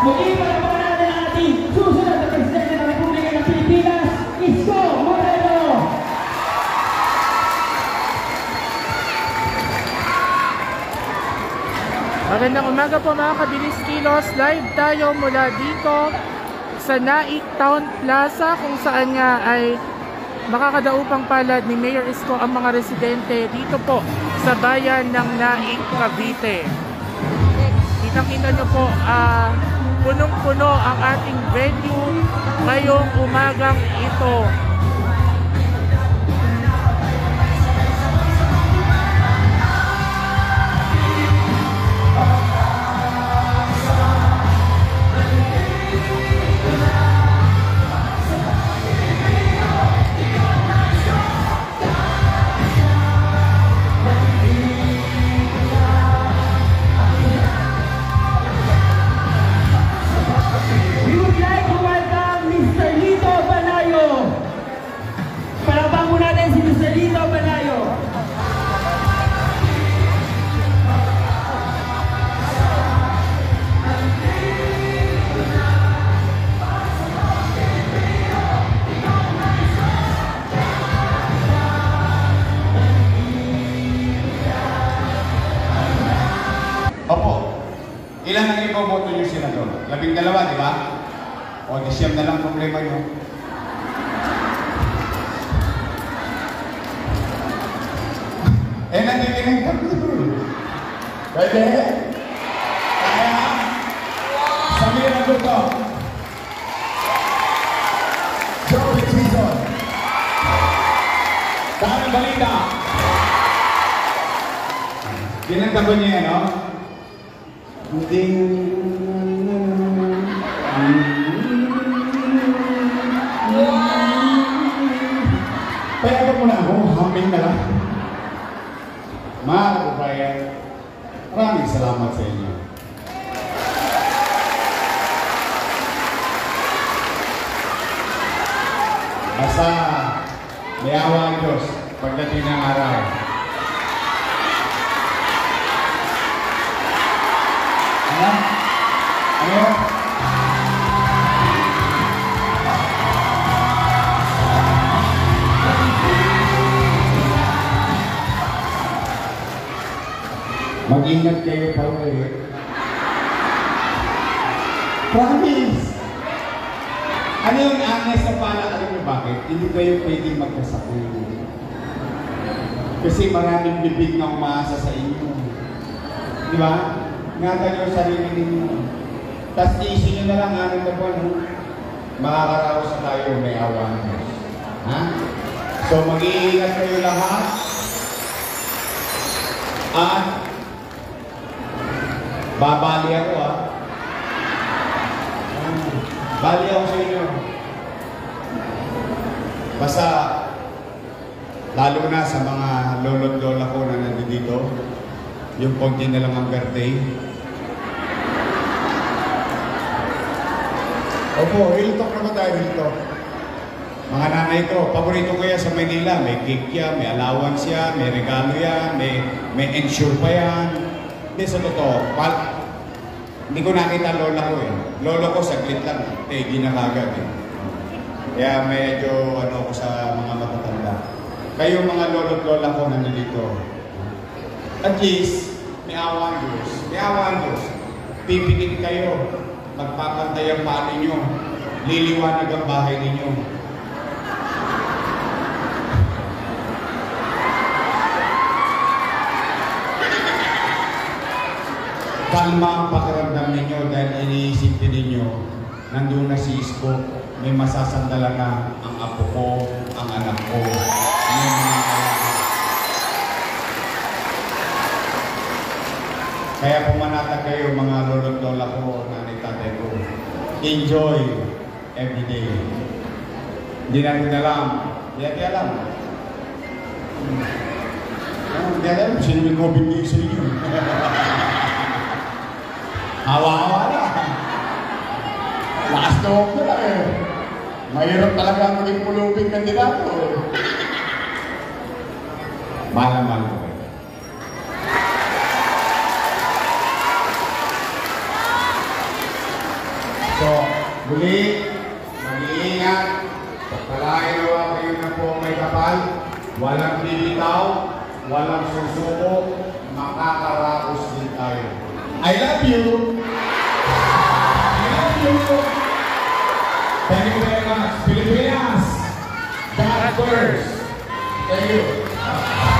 Muli palapakan natin ang ating susunod na Presidente ng Republika ng Pilipinas, Isko Moreno! Magandang umaga po mga kabilis kilos. Live tayo mula dito sa Naik Town Plaza kung saan nga ay makakadaupang palad ni Mayor Isko ang mga residente dito po sa bayan ng Naik, Cavite. Kita-kita nyo po, punong-puno ang ating venue ngayong umagang ito. Ilan ang iboboto niyo, Senador? 12, di ba? O, 10 na lang problema niyo. Nandikinig ka po. Pwede? Kaya? Samir ang gusto. Joey Season. Dahil balita. Ginanta ba niya, no? Hindi. Kaya mo na ako, humming na lang. Mga kabayan, maraming salamat sa inyo. Basta may awa ang Diyos pagdating ng araw. Ano? Mag-ingat kayo pa ulit. Promise! Ano yung honest na pala? Alam mo bakit? Hindi kayo pwedeng magkasakit. Kasi maraming bibig na umaasa sa inyo. Di ba? Ingatan nyo sarili ninyo. Tapos iisip nyo na lang, anin na po, makakaraos na tayo, may awa ng Diyos. Ha? So mag-iingat kayo lahat. At babali ako, ha? Bali ako sa inyo. Basta, lalo na sa mga lolo't lola ko na nandito, yung konti na lang ang birthday. Opo, real talk naman tayo dito. Mga nanay ko, paborito ko yan sa Manila. May cake yan, may allowance yan, may regalo yan, may ensure pa yan. Hindi, sa totoo, hindi ko nakita lola ko eh. Lolo ko, saglit lang. Ginagagad eh. Kaya medyo ano ko sa mga matatanda. Kayo mga lolo't lola ko na nandito. At least, may awa ang Diyos. May awa ang Diyos. Pipigil kayo. Magpapantay ang paa ninyo. Liliwanag ang bahay ninyo. Kalma ang pakiramdam ninyo dahil iniisip din ninyo, nandun na si Isko, may masasandalan na ang apo ko, ang anak ko, may mga kaya pumanatag kayo mga lolo't lola ko, nanay tatay ko. Enjoy every day. Hindi natin alam. Hindi natin alam. Hindi alam, sino may COVID sa inyo? Hawa-hawa na. Lakas loob na lang eh. Mahirap talaga ang maging puluping kandidato. Mahal-mahal ko. Muli, mag-iingat. Pagpalain nawa kayo na po may kapal. Walang bibitaw, walang susuko. Makakaraos din tayo. I love you! I love you! Thank you very much. Pilipinas! God first! Thank you.